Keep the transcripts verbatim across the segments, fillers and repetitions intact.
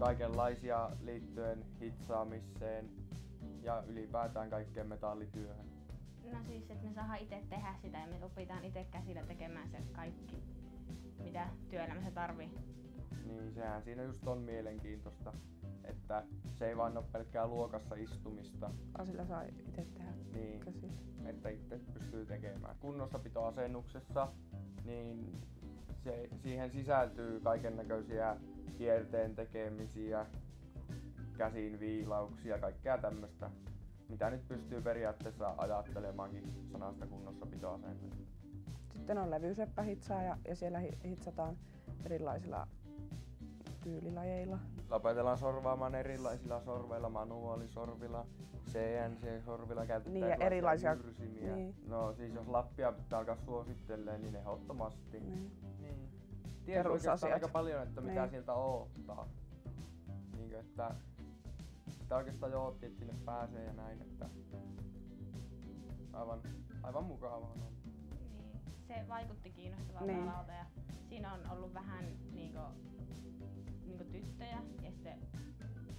kaikenlaisia liittyen hitsaamiseen ja ylipäätään kaikkeen metallityöhön. No siis, että me saadaan itse tehdä sitä ja me opitaan itse käsillä tekemään se kaikki, mitä työelämässä tarvii. Niin, sehän siinä just on mielenkiintoista, että se ei vaan ole pelkkää luokassa istumista. Sillä saa itse tehdä Niin, käsillä. että itse pystyy tekemään. Kunnossapitoasennuksessa, niin se, siihen sisältyy kaikennäköisiä kierteen tekemisiä, käsin viilauksia, kaikkea tämmöistä, mitä nyt pystyy periaatteessa ajattelemaankin sanasta kunnossapitoasennuksesta. Sitten on levyyseppähitsaaja ja siellä hitsataan erilaisilla tyylilajeilla. Opetellaan sorvaamaan erilaisilla sorveilla, manuaalisorvilla, C N C-sorvilla, käytetään Niin, ja erilaisia jyrsimiä. niin. No siis jos Lappia pitää alkaa suosittelee, niin ehdottomasti. Niin. Niin. Tiedän oikeastaan aika paljon, että mitä niin. sieltä odottaa. Niinkö, että sitä oikeastaan jo ootti, että sinne pääsee ja näin, että aivan, aivan mukavaa on. Niin, se vaikutti kiinnostavalta niin. alalta ja siinä on ollut vähän niinku, niinku tyttöjä ja sitten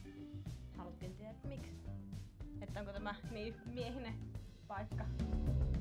haluttiin tietää, että miksi. Että onko tämä niin miehinen paikka.